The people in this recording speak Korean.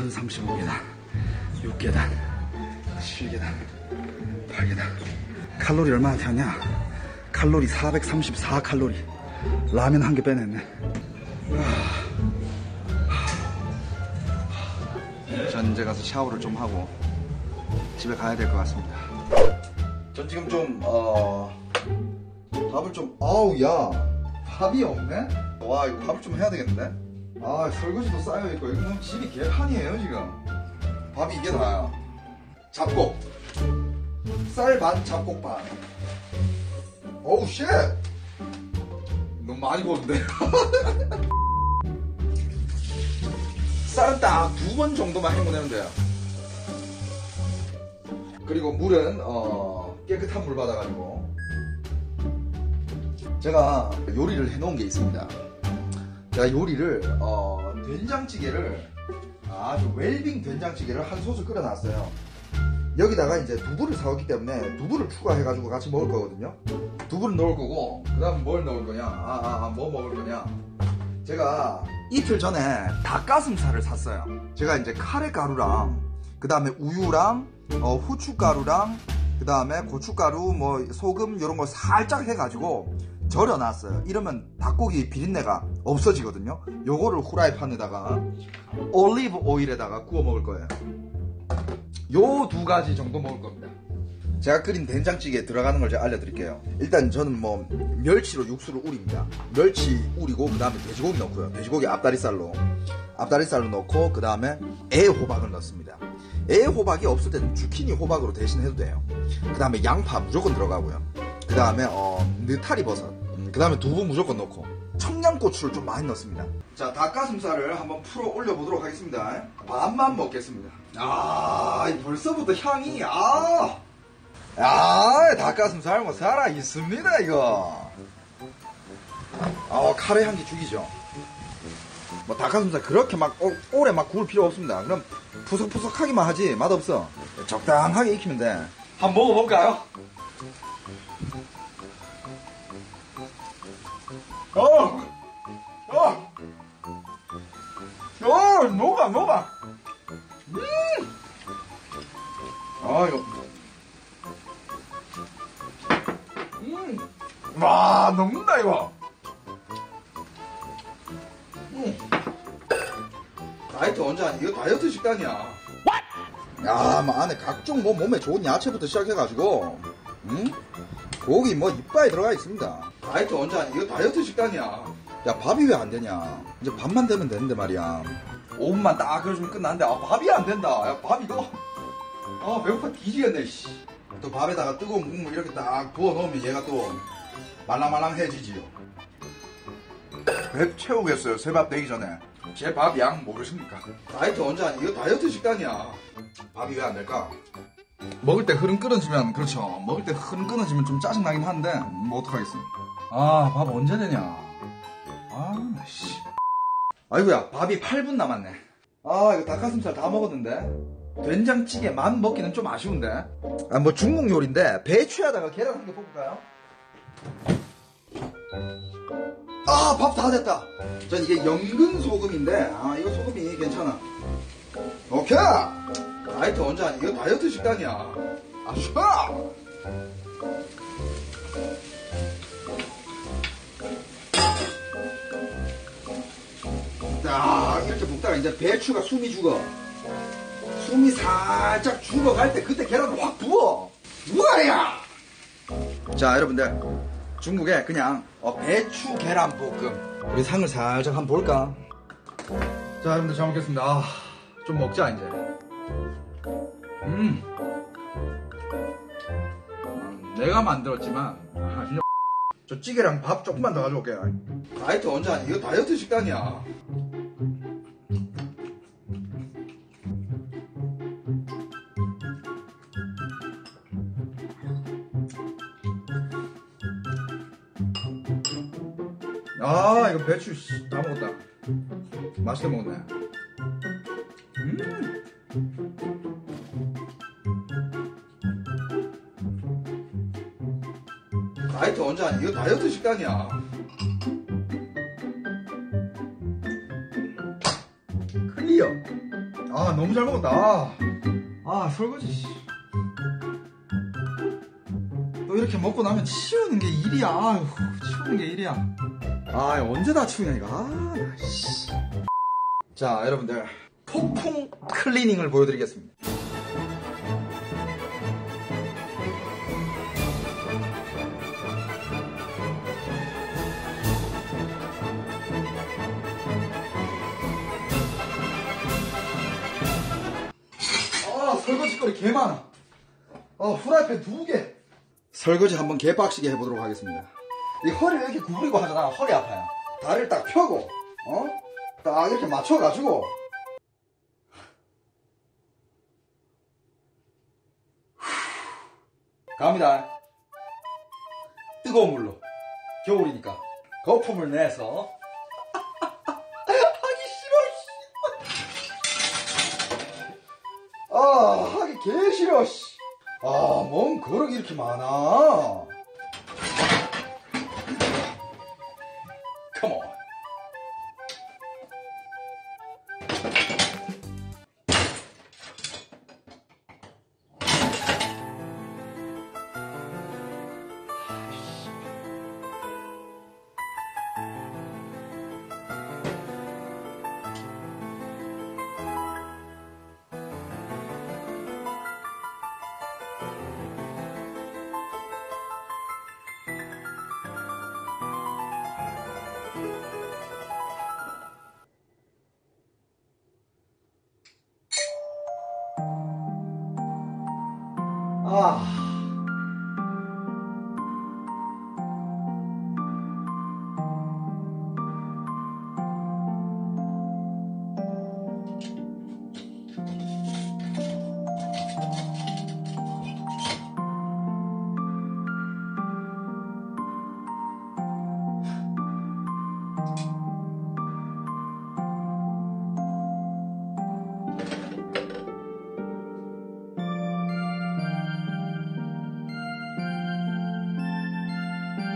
1035계단, 6계단, 7계단, 8계단. 칼로리 얼마나 튀었냐? 칼로리 434칼로리. 라면 한 개 빼냈네. 전 이제 가서 샤워를 좀 하고 집에 가야 될 것 같습니다. 전 지금 좀 밥을 좀 야 밥이 없네? 와 이거 밥을 좀 해야 되겠는데? 아 설거지도 쌓여있고 이거 뭐 집이 개판이에요 지금. 밥이 이게 다야. 잡곡 쌀 반 잡곡 반. 어우 쉣 너무 많이 구웠는데. 쌀은 딱 2번 정도만 헹궈내면 돼요. 그리고 물은 깨끗한 물 받아가지고. 제가 요리를 해놓은 게 있습니다. 제가 요리를 된장찌개를 아주 웰빙 된장찌개를 한 솥을 끓여놨어요. 여기다가 이제 두부를 사왔기 때문에 두부를 추가해가지고 같이 먹을 거거든요. 두부를 넣을 거고, 그 다음 뭘 넣을 거냐? 뭐 먹을 거냐? 제가 이틀 전에 닭가슴살을 샀어요. 제가 이제 카레가루랑, 그 다음에 우유랑, 후춧가루랑, 그 다음에 고춧가루, 뭐, 소금, 요런 거 살짝 해가지고 절여놨어요. 이러면 닭고기 비린내가 없어지거든요. 요거를 후라이팬에다가 올리브 오일에다가 구워 먹을 거예요. 요 2가지 정도 먹을 겁니다. 제가 끓인 된장찌개에 들어가는 걸 제가 알려드릴게요. 일단 저는 뭐 멸치로 육수를 우립니다. 멸치 우리고 그 다음에 돼지고기 넣고요. 돼지고기 앞다리살로 넣고 그 다음에 애호박을 넣습니다. 애호박이 없을 때는 주키니 호박으로 대신 해도 돼요. 그 다음에 양파 무조건 들어가고요. 그 다음에 느타리 버섯, 그 다음에 두부 무조건 넣고 청양고추를 좀 많이 넣습니다. 자, 닭가슴살을 한번 풀어 올려보도록 하겠습니다. 반만 먹겠습니다. 벌써부터 향이 닭가슴살 뭐 살아있습니다 이거. 카레 향기 죽이죠. 뭐 닭가슴살 그렇게 막 오래 막 구울 필요 없습니다. 그럼 푸석푸석하기만 하지 맛없어. 적당하게 익히면 돼. 한번 먹어볼까요? 녹아. 이거. 와, 녹는다, 이거. 다이어트 언제 하니? 이거 다이어트 식단이야. 야, 뭐 안에 각종 뭐 몸에 좋은 야채부터 시작해가지고, 고기 뭐 이빨에 들어가 있습니다. 다이어트 언제 하니? 이거 다이어트 식단이야. 야, 밥이 왜 안 되냐? 이제 밥만 되면 되는데 말이야. 5분만 딱 끓여주면 끝나는데, 밥이 안 된다. 야, 밥 이거. 배고파 뒤지겠네, 씨. 또 밥에다가 뜨거운 국물 이렇게 딱 부어 넣으면 얘가 또 말랑말랑해지지요. 배 채우겠어요, 새밥 되기 전에. 제 밥 양 모르십니까? 다이어트 언제 하니? 이거 다이어트 식단이야. 밥이 왜 안 될까? 먹을 때 흐름 끊어지면, 그렇죠. 먹을 때 흐름 끊어지면 좀 짜증나긴 한데, 뭐 어떡하겠습니까? 밥 언제 되냐? 씨. 아이고야, 밥이 8분 남았네. 이거 닭가슴살 다 먹었는데? 된장찌개만 먹기는 좀 아쉬운데? 뭐 중국 요리인데, 배추에다가 계란 한 개 볶을까요? 밥 다 됐다. 전 이게 연근 소금인데, 이거 소금이 괜찮아. 오케이! 다이어트 언제 하니? 이거 다이어트 식단이야. 아싸! 이렇게 볶다가 이제 배추가 숨이 죽어. 숨이 살짝 죽어갈 때 그때 계란을 확 부어. 우와야! 자, 여러분들. 중국에 그냥 배추 계란 볶음. 우리 상을 살짝 한번 볼까? 자, 여러분들 잘 먹겠습니다. 좀 먹자 이제. 내가 만들었지만 진짜 저 찌개랑 밥 조금만 더 가져올게요. 다이어트 언제 하니? 이거 다이어트 식단이야. 이거 배추 다 먹었다. 맛있게 먹었네. 다이어트 언제 하니? 이거 다이어트 식단이야. 클리어. 아, 너무 잘 먹었다. 설거지, 씨. 또 이렇게 먹고 나면 치우는 게 일이야. 아휴, 치우는 게 일이야. 언제 다 치우냐, 이거. 씨. 자, 여러분들. 폭풍 클리닝을 보여드리겠습니다. 설거지거리 개 많아. 후라이팬 2개. 설거지 한번 개빡시게 해보도록 하겠습니다. 이 허리를 이렇게 구부리고 하잖아. 허리 아파요. 다리를 딱 펴고, 딱 이렇게 맞춰가지고. 갑니다. 뜨거운 물로. 겨울이니까. 거품을 내서. 하기 싫어, 하기 개 싫어, 씨. 뭔 거력이 이렇게 많아. 컴온. 아.